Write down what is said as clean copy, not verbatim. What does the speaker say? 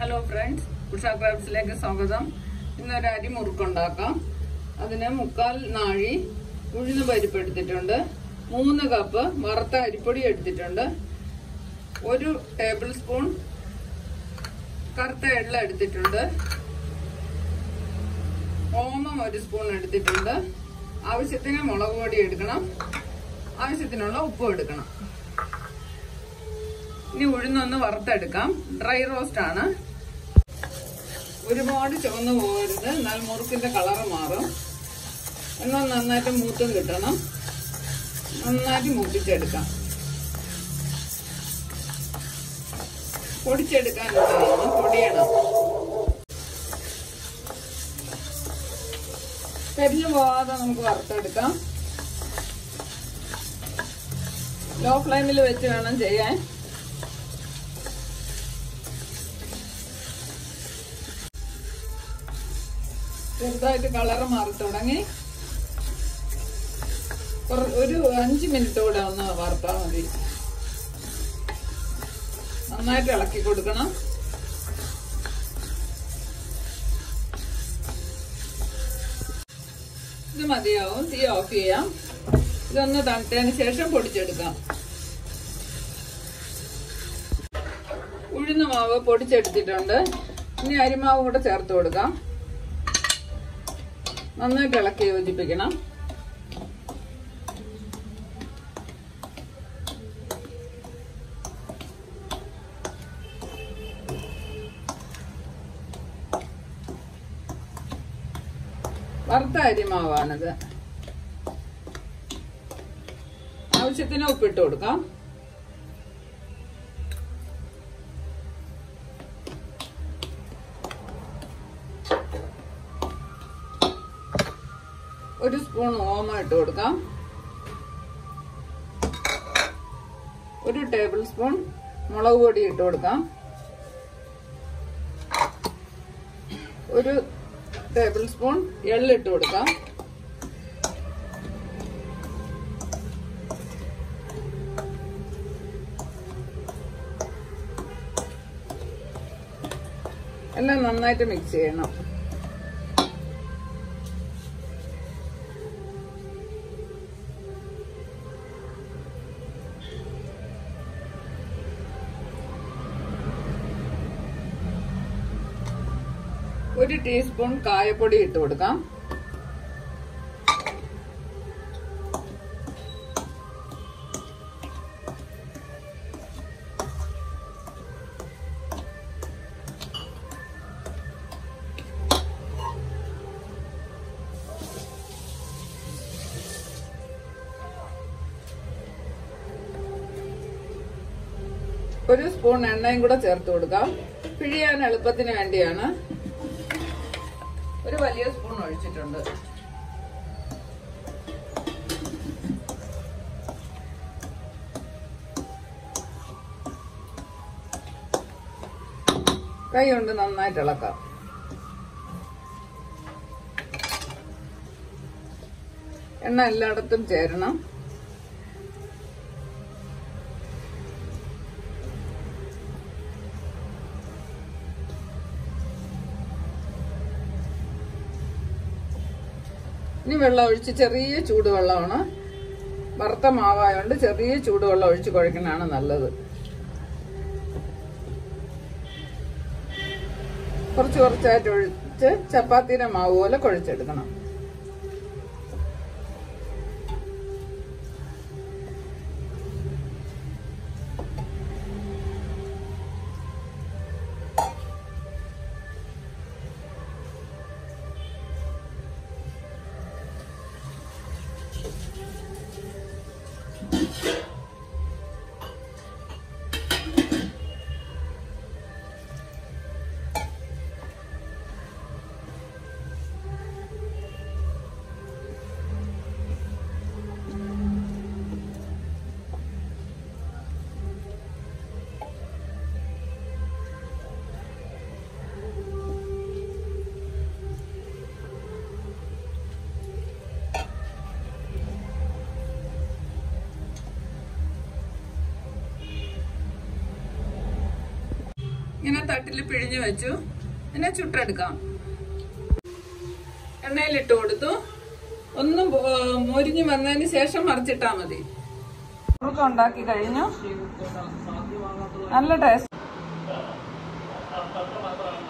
Hello friends, Usha ക്രാഫ്റ്റ്സിലേക്ക് സ്വാഗതം. ഇന്നൊരു അരിമുറുക്കുണ്ടാക്കാം. അതിന് 3/4 നാഴി ഉഴുന്ന് പരിപ്പ് എടുത്തിട്ടുണ്ട്, 3 കപ്പ് വറുത്ത അരിപ്പൊടി എടുത്തിട്ടുണ്ട്, 1 ടേബിൾ സ്പൂൺ കറുത്ത എള്ള എടുത്തിട്ടുണ്ട്, ഓമം 1 സ്പൂൺ എടുത്തിട്ടുണ്ട്, ആവശ്യത്തിന് മുളക് പൊടി എടുക്കണം, ആവശ്യത്തിനുള്ള ഉപ്പും എടുക്കണം. ഇനി ഉഴുന്നൊന്ന് വറുത്തെടുക്കാം. ഡ്രൈ റോസ്റ്റ് ആണ്. ഒരുപാട് ചുവന്ന് പോകരുത്, എന്നാൽ മുറുക്കിന്റെ കളറ് മാറും. എന്നാൽ നന്നായിട്ട് മൂത്തും കിട്ടണം. നന്നായിട്ട് മൂപ്പിച്ചെടുക്കാം. പൊടിച്ചെടുക്കാനുള്ളതാണ്, പൊടിയണം. കരിഞ്ഞു പോവാതെ നമുക്ക് വറുത്തെടുക്കാം. ലോ ഫ്ലെയിമിൽ വെച്ച് വേണം ചെയ്യാൻ. ചെറുതായിട്ട് കളറ് മാറി തുടങ്ങി. ഒരു 5 മിനിറ്റ് കൂടെ ഒന്ന് വറുത്താൽ മതി. നന്നായിട്ട് ഇളക്കി കൊടുക്കണം. ഇത് മതിയാവും. തീ ഓഫ് ചെയ്യാം. ഇതൊന്ന് തണുത്തതിന് ശേഷം പൊടിച്ചെടുക്കാം. ഉഴുന്ന് മാവ് പൊടിച്ചെടുത്തിട്ടുണ്ട്. ഇനി അരിമാവ് കൂടെ ചേർത്ത് കൊടുക്കാം. നന്നായിട്ട് ഇളക്കി യോജിപ്പിക്കണം. വറുത്ത അരിമാവാണിത്. ആവശ്യത്തിന് ഉപ്പിട്ട് കൊടുക്കാം. ഒരു സ്പൂൺ ഓമം ഇട്ട് കൊടുക്കാം. 1 ടേബിൾ സ്പൂൺ മുളക് പൊടി ഇട്ട് കൊടുക്കാം. 1 ടേബിൾ സ്പൂൺ എള്ളിട്ട് കൊടുക്കാം. എല്ലാം നന്നായിട്ട് മിക്സ് ചെയ്യണം. ഒരു ടീസ്പൂൺ കായപ്പൊടി ഇട്ട് കൊടുക്കാം. ഒരു സ്പൂൺ എണ്ണയും കൂടെ ചേർത്ത് കൊടുക്കാം. പിഴിയാൻ എളുപ്പത്തിന് വേണ്ടിയാണ്. ഒരു വലിയ സ്പൂൺ ഒഴിച്ചിട്ടുണ്ട്. കൈ കൊണ്ട് നന്നായിട്ട് ഇളക്കാം. എണ്ണ എല്ലായിടത്തും ചേരണം. ഇനി വെള്ളം ഒഴിച്ച്, ചെറിയ ചൂടുവെള്ളമാണ്. വറുത്ത മാവായോണ്ട് ചെറിയ ചൂടുവെള്ളം ഒഴിച്ച് കുഴക്കണതാണ് നല്ലത്. കുറച്ച് കുറച്ചായിട്ട് ഒഴിച്ച് ചപ്പാത്തിയുടെ മാവ് പോലെ കുഴച്ചെടുക്കണം. എല്ലാം തട്ടിൽ പിഴിഞ്ഞു വെച്ചു. പിന്നെ ചുട്ടെടുക്കാം. എണ്ണയിലിട്ട് കൊടുത്തു. ഒന്ന് മൊരിഞ്ഞു വന്നതിന് ശേഷം മറിച്ചിട്ടാ മതി. മുറുക്കം ഉണ്ടാക്കി കഴിഞ്ഞു. നല്ല ടേസ്റ്റ്.